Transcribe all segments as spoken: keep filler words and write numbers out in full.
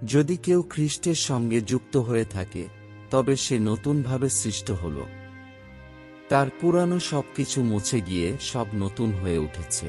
যদি কেউ খ্রিস্টের সঙ্গে যুক্ত হয়ে থাকে, তবে সে নতুনভাবে সৃষ্ট হল। তার পুরানো সবকিছু মুছে গিয়ে সব নতুন হয়ে উঠেছে।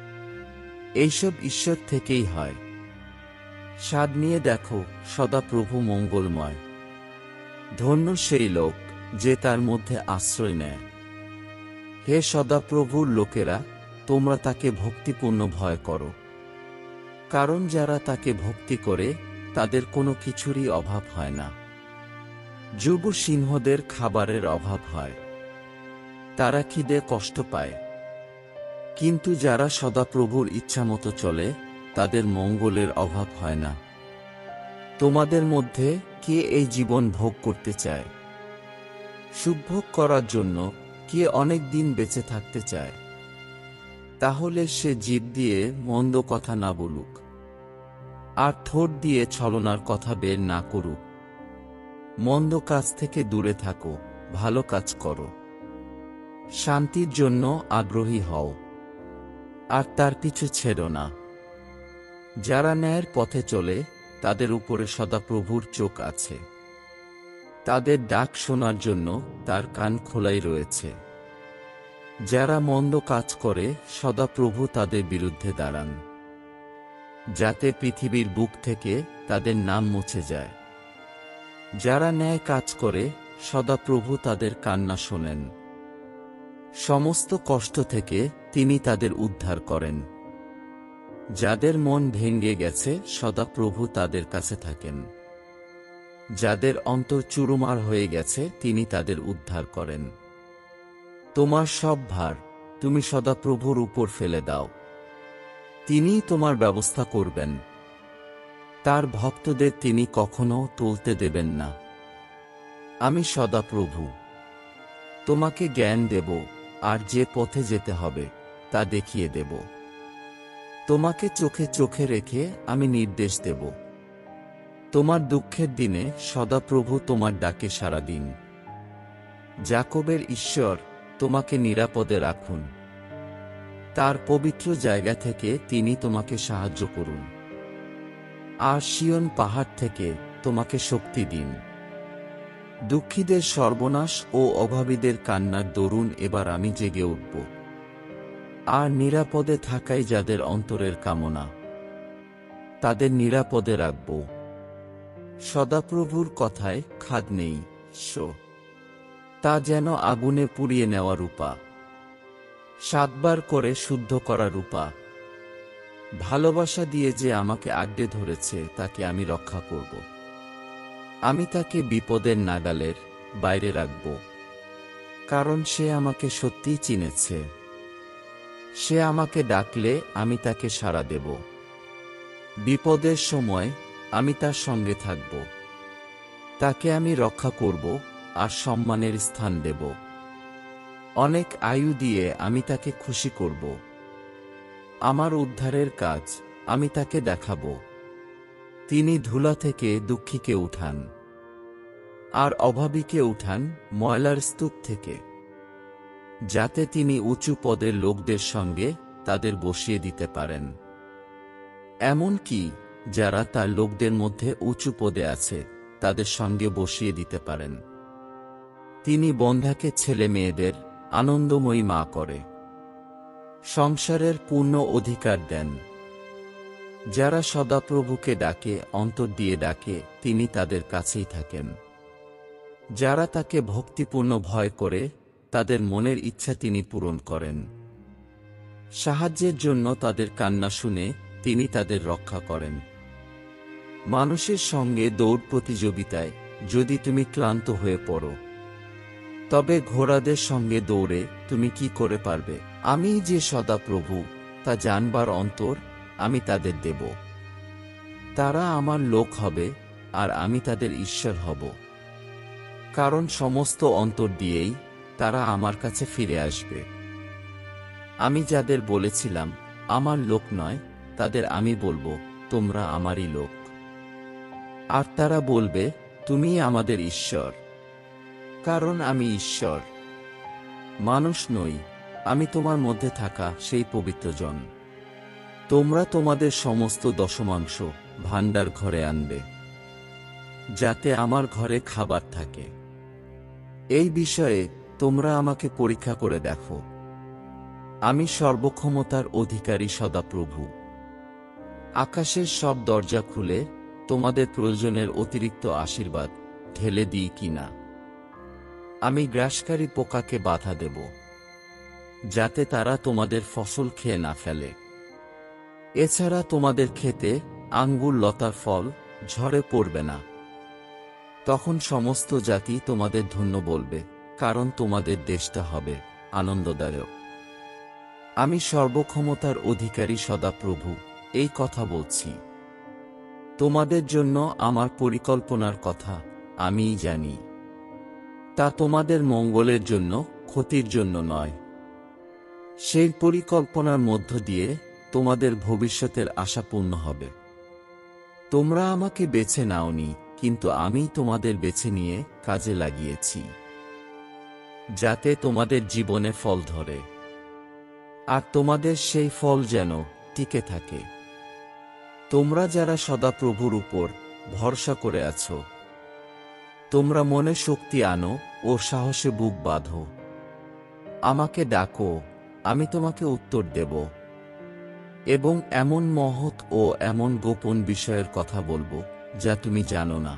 এইসব ঈশ্বর থেকেই হয়। স্বাদ নিয়ে দেখো, সদাপ্রভু মঙ্গলময়। ধন্য সেই লোক যে তার মধ্যে আশ্রয় নেয়। হে সদাপ্রভুর লোকেরা, তোমরা তাকে ভক্তিপূর্ণ ভয় করো। কারণ যারা তাকে ভক্তি করে তাদের কোনো কিছুরই অভাব হয় না। যুব সিংহদের খাবারের অভাব হয়, তারা খিদে কষ্ট পায়। কিন্তু যারা সদাপ্রভুর ইচ্ছামতো চলে তাদের মঙ্গলের অভাব হয় না। তোমাদের মধ্যে কে এই জীবন ভোগ করতে চায়? সুখভোগ করার জন্য কে অনেক দিন বেঁচে থাকতে চায়? তাহলে সে জিভ দিয়ে মন্দ কথা না বলুক, আর ঠোঁট দিয়ে ছলনার কথা বের না করুক। মন্দ কাজ থেকে দূরে থাকো, ভালো কাজ করো। শান্তির জন্য আগ্রহী হও, আর তার পিছু ছেড়ো না। যারা ন্যায়ের পথে চলে তাদের উপরে সদাপ্রভুর চোখ আছে। তাদের ডাক শোনার জন্য তার কান খোলাই রয়েছে। যারা মন্দ কাজ করে সদাপ্রভু তাদের বিরুদ্ধে দাঁড়ান, যাতে পৃথিবীর বুক থেকে তাদের নাম মুছে যায়। যারা ন্যায় কাজ করে সদাপ্রভু তাদের কান্না শোনেন। সমস্ত কষ্ট থেকে তিনি তাদের উদ্ধার করেন। যাদের মন ভেঙে গেছে সদাপ্রভু তাদের কাছে থাকেন। যাদের অন্তর চুরমার হয়ে গেছে তিনি তাদের উদ্ধার করেন। তোমার সব ভার তুমি সদাপ্রভুর উপর ফেলে দাও, তিনিই তোমার ব্যবস্থা করবেন। তার ভক্তদের তিনি কখনো তুলতে দেবেন না। আমি সদাপ্রভু, তোমাকে জ্ঞান দেব, আর যে পথে যেতে হবে তা দেখিয়ে দেব। তোমাকে চোখে চোখে রেখে আমি নির্দেশ দেব। তোমার দুঃখের দিনে সদাপ্রভু তোমার ডাকে সাড়া দিন। যাকবের ঈশ্বর তোমাকে নিরাপদে রাখুন। তার পবিত্র জায়গা থেকে তিনি তোমাকে সাহায্য করুন। আর সিয়ন পাহাড় থেকে তোমাকে শক্তি দিন। দুঃখীদের সর্বনাশ ও অভাবীদের কান্নার দরুন এবার আমি জেগে উঠব। আর নিরাপদে থাকাই যাদের অন্তরের কামনা, তাদের নিরাপদে রাখব। সদাপ্রভুর কথায় খাদ নেই, শো তা যেন আগুনে পুড়িয়ে নেওয়া রূপা, সাতবার করে শুদ্ধ করা রূপা। ভালোবাসা দিয়ে যে আমাকে আঁকড়ে ধরেছে তাকে আমি রক্ষা করব। আমি তাকে বিপদের নাগালের বাইরে রাখব, কারণ সে আমাকে সত্যিই চিনেছে। সে আমাকে ডাকলে আমি তাকে সাড়া দেব। বিপদের সময় আমি তার সঙ্গে থাকব। তাকে আমি রক্ষা করব আর সম্মানের স্থান দেব। অনেক আয়ু দিয়ে আমি তাকে খুশি করব। আমার উদ্ধারের কাজ আমি তাকে দেখাব। তিনি ধুলা থেকে দুঃখীকে উঠান, আর অভাবীকে উঠান ময়লার স্তূপ থেকে, যাতে তিনি উঁচু পদের লোকদের সঙ্গে তাদের বসিয়ে দিতে পারেন। এমন কি যারা তার লোকদের মধ্যে উঁচু পদে আছে তাদের সঙ্গে বসিয়ে দিতে পারেন। তিনি বন্ধাকে ছেলে মেয়েদের আনন্দময়ী মা করে সংসারের পূর্ণ অধিকার দেন। যারা সদাপ্রভুকে ডাকে, অন্তর দিয়ে ডাকে, তিনি তাদের কাছেই থাকেন। যারা তাকে ভক্তিপূর্ণ ভয় করে তাদের মনের ইচ্ছা তিনি পূরণ করেন। সাহায্যের জন্য তাদের কান্না শুনে তিনি তাদের রক্ষা করেন। মানুষের সঙ্গে দৌড় প্রতিযোগিতায় যদি তুমি ক্লান্ত হয়ে পড়ো, তবে ঘোড়াদের সঙ্গে দৌড়ে তুমি কি করে পারবে? আমি যে সদাপ্রভু তা জানবার অন্তর আমি তাদের দেব। তারা আমার লোক হবে আর আমি তাদের ঈশ্বর হব। কারণ সমস্ত অন্তর দিয়েই তারা আমার কাছে ফিরে আসবে। আমি যাদের বলেছিলাম আমার লোক নয়, তাদের আমি বলবো তোমরা আমারই লোক। আর তারা বলবে তুমি আমাদের ঈশ্বর। কারণ আমি ঈশ্বর, মানুষ নই। আমি তোমার মধ্যে থাকা সেই পবিত্রজন। তোমরা তোমাদের সমস্ত দশমাংশ ভাণ্ডার ঘরে আনবে। যাতে আমার ঘরে খাবার থাকে। এই বিষয়ে তোমরা আমাকে পরীক্ষা করে দেখো। আমি সর্বক্ষমতার অধিকারী সদাপ্রভু। আকাশের সব দরজা খুলে তোমাদের প্রয়োজনের অতিরিক্ত আশীর্বাদ ঢেলে দিই কিনা? আমি গ্রাসকারী পোকাকে বাধা দেব, যাতে তারা তোমাদের ফসল খেয়ে না ফেলে। এছাড়া তোমাদের খেতে আঙ্গুর লতার ফল ঝরে পড়বে না। তখন সমস্ত জাতি তোমাদের ধন্য বলবে, কারণ তোমাদের দেশটা হবে আনন্দদায়ক। আমি সর্বক্ষমতার অধিকারী সদাপ্রভু এই কথা বলছি। তোমাদের জন্য আমার পরিকল্পনার কথা আমিই জানি। তা তোমাদের মঙ্গলের জন্য, ক্ষতির জন্য নয়। সেই পরিকল্পনার মধ্য দিয়ে তোমাদের ভবিষ্যতের আশা পূর্ণ হবে। তোমরা আমাকে বেছে নাওনি, কিন্তু আমি তোমাদের বেছে নিয়ে কাজে লাগিয়েছি, যাতে তোমাদের জীবনে ফল ধরে, আর তোমাদের সেই ফল যেন টিকে থাকে। তোমরা যারা সদাপ্রভুর উপর ভরসা করে আছো, তোমরা মনে শক্তি আনো ও সাহসে বুক বাঁধো। আমাকে ডাকো, আমি তোমাকে উত্তর দেব, এবং এমন মহৎ ও এমন গোপন বিষয়ের কথা বলবো যা তুমি জানো না।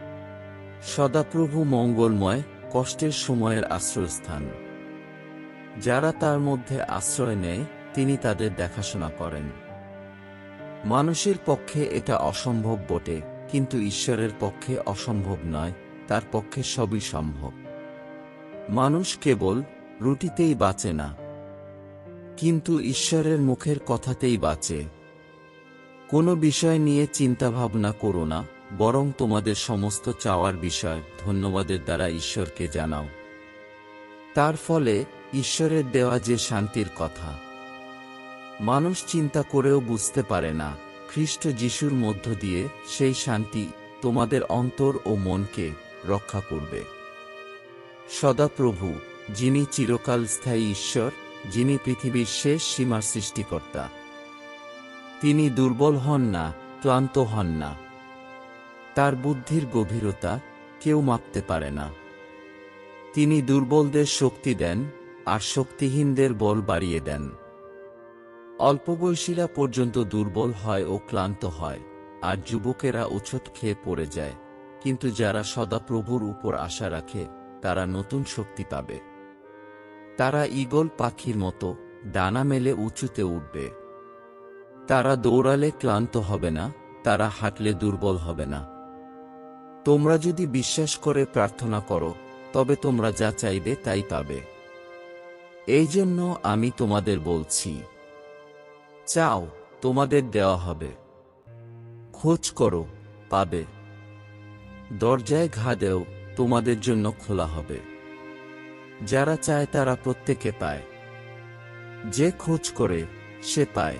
সদাপ্রভু মঙ্গলময়, কষ্টের সময়ের আশ্রয়স্থান। যারা তার মধ্যে আশ্রয় নেয় তিনি তাদের দেখাশোনা করেন। মানুষের পক্ষে এটা অসম্ভব বটে, কিন্তু ঈশ্বরের পক্ষে অসম্ভব নয়, তার পক্ষে সবই সম্ভব। মানুষ কেবল রুটিতেই বাঁচে না, কিন্তু ঈশ্বরের মুখের কথাতেই বাঁচে। কোনো বিষয় নিয়ে চিন্তাভাবনা করো না, বরং তোমাদের সমস্ত চাওয়ার বিষয় ধন্যবাদের দ্বারা ঈশ্বরকে জানাও। তার ফলে ঈশ্বরের দেওয়া যে শান্তির কথা মানুষ চিন্তা করেও বুঝতে পারে না, খ্রিস্ট যিশুর মধ্য দিয়ে সেই শান্তি তোমাদের অন্তর ও মনকে রক্ষা করবে। সদাপ্রভু, যিনি চিরকাল স্থায়ী ঈশ্বর, যিনি পৃথিবীর শেষ সীমার সৃষ্টিকর্তা, তিনি দুর্বল হন না, ক্লান্ত হন না। তার বুদ্ধির গভীরতা কেউ মাপতে পারে না। তিনি দুর্বলদের শক্তি দেন, আর শক্তিহীনদের বল বাড়িয়ে দেন। অল্পবয়সীরা পর্যন্ত দুর্বল হয় ও ক্লান্ত হয়, আর যুবকেরা উছট খেয়ে পড়ে যায়, কিন্তু যারা সদাপ্রভুর উপর আশা রাখে তারা নতুন শক্তি পাবে। তারা ঈগল পাখির মতো ডানা মেলে উঁচুতে উঠবে। তারা দৌড়ালে ক্লান্ত হবে না, তারা হাঁটলে দুর্বল হবে না। তোমরা যদি বিশ্বাস করে প্রার্থনা করো, তবে তোমরা যা চাইবে তাই পাবে। এই জন্য আমি তোমাদের বলছি, চাও, তোমাদের দেওয়া হবে। খোঁজ করো, পাবে। দরজায় ঘা দেও, তোমাদের জন্য খোলা হবে। যারা চায় তারা প্রত্যেকে পায়, যে খোঁজ করে সে পায়,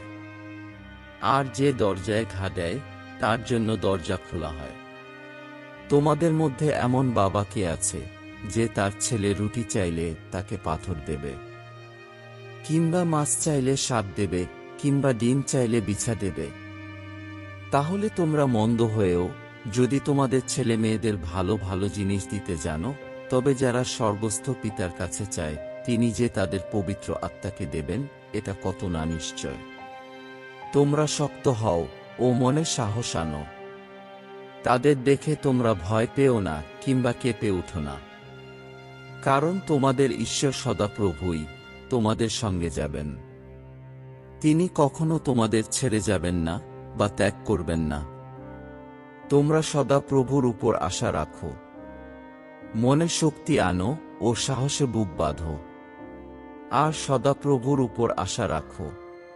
আর যে দরজায় ঘা দেয় তার জন্য দরজা খোলা হয়। তোমাদের মধ্যে এমন বাবা কে আছে যে তার ছেলে রুটি চাইলে তাকে পাথর দেবে? কিংবা মাছ চাইলে সাপ দেবে? কিংবা ডিম চাইলে বিছা দেবে? তাহলে তোমরা মন্দ হয়েও যদি তোমাদের ছেলে মেয়েদের ভালো ভালো জিনিস দিতে জানো, তবে যারা স্বর্গস্থ পিতার কাছে চায় তিনি যে তাদের পবিত্র আত্মাকে দেবেন, এটা কত না নিশ্চয়। তোমরা শক্ত হও ও মনে সাহস আনো। তাদের দেখে তোমরা ভয় পেও না কিংবা কেঁপে উঠো না, কারণ তোমাদের ঈশ্বর সদাপ্রভুই তোমাদের সঙ্গে যাবেন। তিনি কখনো তোমাদের ছেড়ে যাবেন না বা ত্যাগ করবেন না। তোমরা সদাপ্রভুর উপর আশা রাখো, মনে শক্তি আনো ও সাহসে বুক বাঁধো, আর সদাপ্রভুর উপর আশা রাখো।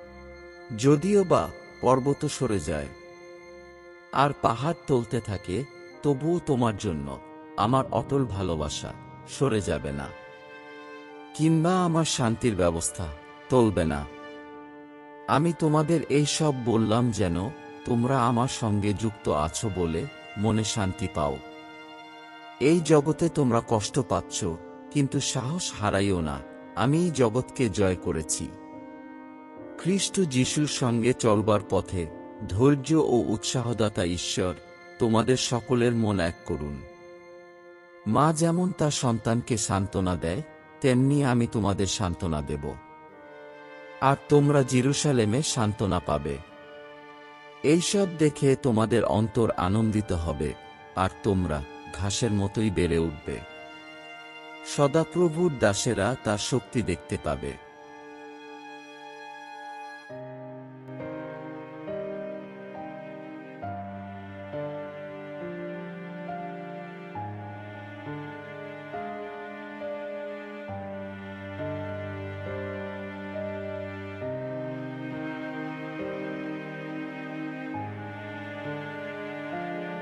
যদিও বা পর্বত সরে যায় আর পাহাড় টলতে থাকে, তবুও তোমার জন্য আমার অটল ভালোবাসা সরে যাবে না, কিংবা আমার শান্তির ব্যবস্থা টলবে না। আমি তোমাদের এই সব বললাম যেন তোমরা আমার সঙ্গে যুক্ত আছো বলে মনে শান্তি পাও। এই জগতে তোমরা কষ্ট পাচ্ছ, কিন্তু সাহস হারাইও না, আমি এই জগৎকে জয় করেছি। খ্রিস্ট যিশুর সঙ্গে চলবার পথে ধৈর্য ও উৎসাহদাতা ঈশ্বর তোমাদের সকলের মন এক করুন। মা যেমন তার সন্তানকে সান্ত্বনা দেয়, তেমনি আমি তোমাদের সান্ত্বনা দেব। আর তোমরা জেরুসালেমে সান্ত্বনা পাবে। এইসব দেখে তোমাদের অন্তর আনন্দিত হবে, আর তোমরা ঘাসের মতোই বেড়ে উঠবে। সদাপ্রভুর দাসেরা তার শক্তি দেখতে পাবে।